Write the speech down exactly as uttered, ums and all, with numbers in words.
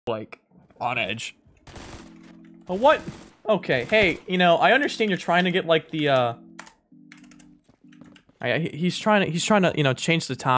like, on edge. Oh, what? Okay, hey, you know, I understand you're trying to get, like, the, uh... I, he's trying to, he's trying to, you know, change the time.